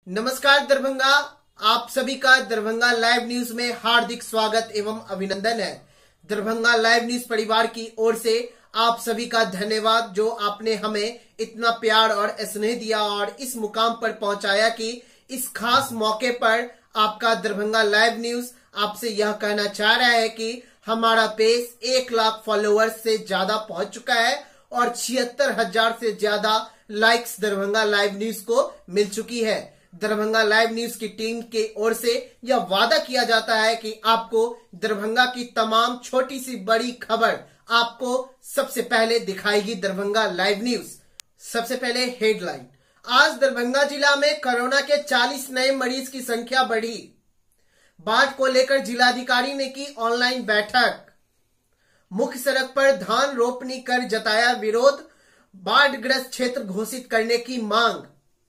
नमस्कार दरभंगा, आप सभी का दरभंगा लाइव न्यूज में हार्दिक स्वागत एवं अभिनंदन है। दरभंगा लाइव न्यूज परिवार की ओर से आप सभी का धन्यवाद, जो आपने हमें इतना प्यार और स्नेह दिया और इस मुकाम पर पहुंचाया कि इस खास मौके पर आपका दरभंगा लाइव न्यूज आपसे यह कहना चाह रहा है कि हमारा पेज 1 लाख फॉलोअर्स से ज्यादा पहुंच चुका है और 76,000 से ज्यादा लाइक्स दरभंगा लाइव न्यूज को मिल चुकी है। दरभंगा लाइव न्यूज की टीम के ओर से यह वादा किया जाता है कि आपको दरभंगा की तमाम छोटी सी बड़ी खबर आपको सबसे पहले दिखाएगी दरभंगा लाइव न्यूज। सबसे पहले हेडलाइन, आज दरभंगा जिला में कोरोना के 40 नए मरीज की संख्या बढ़ी। बाढ़ को लेकर जिलाधिकारी ने की ऑनलाइन बैठक। मुख्य सड़क पर धान रोपनी कर जताया विरोध, बाढ़ग्रस्त क्षेत्र घोषित करने की मांग।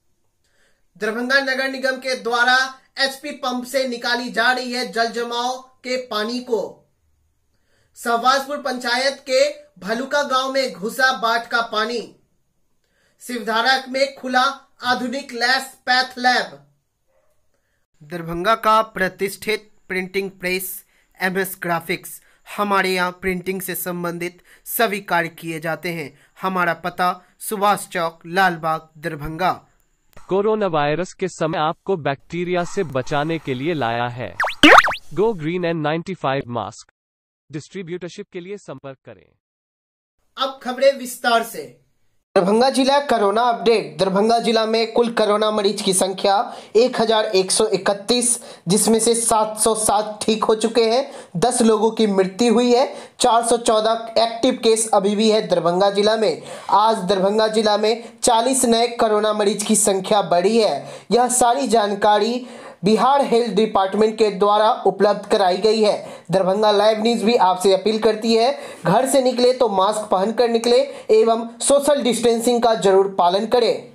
दरभंगा नगर निगम के द्वारा एचपी पंप से निकाली जा रही है जल जमाव के पानी को। सहवाजपुर पंचायत के भलुका गांव में घुसा बाढ़ का पानी। शिवधारा में खुला आधुनिक लैस पैथ लैब। दरभंगा का प्रतिष्ठित प्रिंटिंग प्रेस एमएस ग्राफिक्स, हमारे यहाँ प्रिंटिंग से संबंधित सभी कार्य किए जाते हैं। हमारा पता सुभाष चौक, लालबाग, दरभंगा। कोरोना वायरस के समय आपको बैक्टीरिया से बचाने के लिए लाया है go green N95 mask. Distributorship के लिए संपर्क करें। अब खबरें विस्तार से। दरभंगा जिला कोरोना अपडेट। दरभंगा जिला में कुल कोरोना मरीज की संख्या 1131, जिसमें से 707 ठीक हो चुके हैं। 10 लोगों की मृत्यु हुई है। 414 एक्टिव केस अभी भी है दरभंगा जिला में। आज दरभंगा जिला में 40 नए कोरोना मरीज की संख्या बढ़ी है। यह सारी जानकारी बिहार हेल्थ डिपार्टमेंट के द्वारा उपलब्ध कराई गई है। दरभंगा लाइव न्यूज भी आपसे अपील करती है, घर से निकले तो मास्क पहनकर निकले एवं सोशल डिस्टेंसिंग का जरूर पालन करें।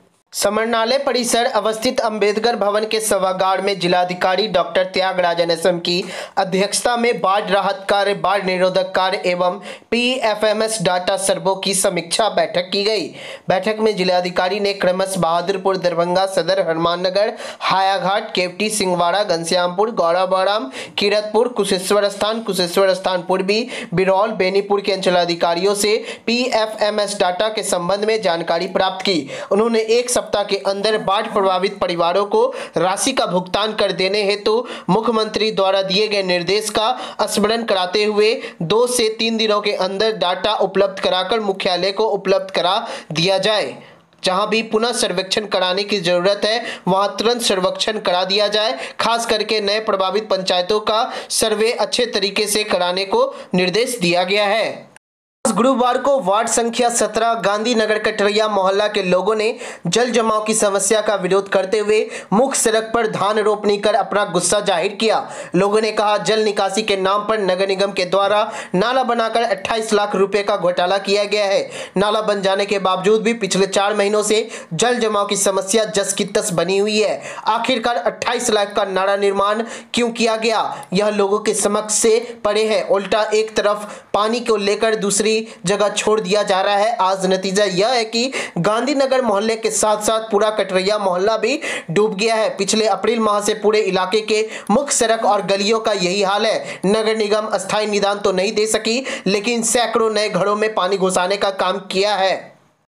समरनालय परिसर अवस्थित अंबेडकर भवन के सभागार में जिलाधिकारी डॉक्टर त्यागराजन एसएम की अध्यक्षता में बाढ़ राहत कार्य, बाढ़ निरोधक कार्य एवं पीएफएमएस डाटा सर्वे की समीक्षा बैठक की गई। बैठक में जिलाधिकारी ने क्रमशः बहादुरपुर, दरभंगा सदर, हनुमाननगर, हायाघाट, केवटी, सिंहवाड़ा, घनश्यामपुर, गौराबौराम, कीरतपुर, कुशेश्वर स्थान पूर्वी, बिरौल, बेनीपुर के अंचलाधिकारियों से पीएफएमएस डाटा के संबंध में जानकारी प्राप्त की। उन्होंने एक सप्ताह के अंदर बाढ़ प्रभावित परिवारों को राशि का भुगतान कर देने हेतु मुख्यमंत्री द्वारा दिए गए निर्देश का स्मरण कराते हुए 2 से 3 दिनों के अंदर डाटा उपलब्ध कराकर मुख्यालय को उपलब्ध करा दिया जाए। जहां भी पुनः सर्वेक्षण कराने की जरूरत है वहां तुरंत सर्वेक्षण करा दिया जाए। खास करके नए प्रभावित पंचायतों का सर्वे अच्छे तरीके से कराने को निर्देश दिया गया है। गुरुवार को वार्ड संख्या 17 गांधीनगर कटरिया मोहल्ला के लोगों ने जल जमाव की समस्या का विरोध करते हुए मुख्य सड़क पर धान रोपनी कर अपना गुस्सा जाहिर किया। लोगों ने कहा, जल निकासी के नाम पर नगर निगम के द्वारा नाला बनाकर 28 लाख रुपए का घोटाला किया गया है। नाला बन जाने के बावजूद भी पिछले 4 महीनों से जल जमाव की समस्या जस की तस बनी हुई है। आखिरकार 28 लाख का नाला निर्माण क्यों किया गया, यह लोगों के समक्ष से परे है। उल्टा एक तरफ पानी को लेकर दूसरी जगह छोड़ दिया जा रहा है। आज नतीजा यह है कि गांधीनगर मोहल्ले के साथ साथ पूरा कटरिया मोहल्ला भी डूब गया है। पिछले अप्रैल माह से पूरे इलाके के मुख्य सड़क और गलियों का यही हाल है। नगर निगम अस्थायी निदान तो नहीं दे सकी, लेकिन सैकड़ों नए घरों में पानी घुसाने का काम किया है।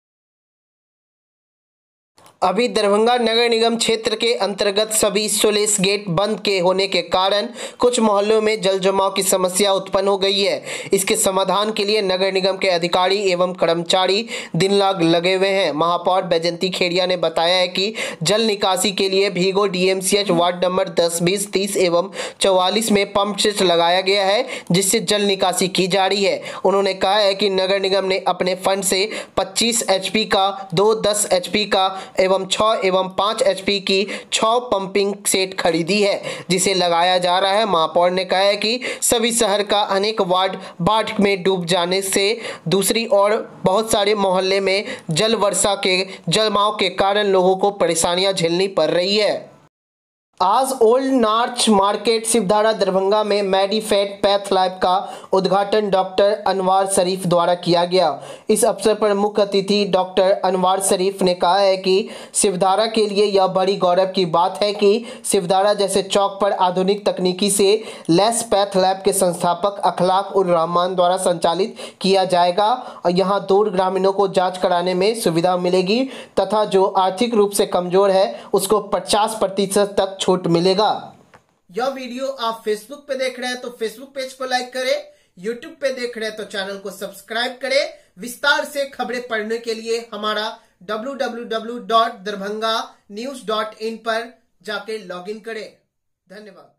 अभी दरभंगा नगर निगम क्षेत्र के अंतर्गत सभी स्लूइस गेट बंद के होने के कारण कुछ मोहल्लों में जल जमाव की समस्या उत्पन्न हो गई है। इसके समाधान के लिए नगर निगम के अधिकारी एवं कर्मचारी दिन रात लगे हुए हैं। महापौर बैजंती खेड़िया ने बताया है कि जल निकासी के लिए भीगो डीएमसीएच वार्ड नंबर 10, 20, 30 एवं 44 में पंप सेट लगाया गया है, जिससे जल निकासी की जा रही है। उन्होंने कहा है कि नगर निगम ने अपने फंड से 25 HP का, 2 10 HP का एवं 6 एवं 5 HP की 6 पंपिंग सेट खरीदी है, जिसे लगाया जा रहा है। महापौर ने कहा है कि सभी शहर का अनेक वार्ड बाढ़ में डूब जाने से दूसरी ओर बहुत सारे मोहल्ले में जल वर्षा के जलमाव के कारण लोगों को परेशानियां झेलनी पड़ रही है। आज ओल्ड नार्च मार्केट शिवधारा दरभंगा में मेडिफेट पैथ लैब का उद्घाटन डॉक्टर अनवार शरीफ द्वारा किया गया। इस अवसर पर मुख्य अतिथि डॉक्टर अनवार शरीफ ने कहा है कि शिवधारा के लिए यह बड़ी गौरव की बात है कि शिवधारा जैसे चौक पर आधुनिक तकनीकी से लैस पैथ लैब के संस्थापक अखलाक उर रहमान द्वारा संचालित किया जाएगा और यहाँ दूर ग्रामीणों को जाँच कराने में सुविधा मिलेगी तथा जो आर्थिक रूप से कमजोर है उसको 50% तक छूट मिलेगा। यह वीडियो आप फेसबुक पे देख रहे हैं तो फेसबुक पेज को लाइक करें, यूट्यूब पे देख रहे हैं तो चैनल को सब्सक्राइब करें। विस्तार से खबरें पढ़ने के लिए हमारा www.darbhanganews.in पर जाके लॉगिन करें। धन्यवाद।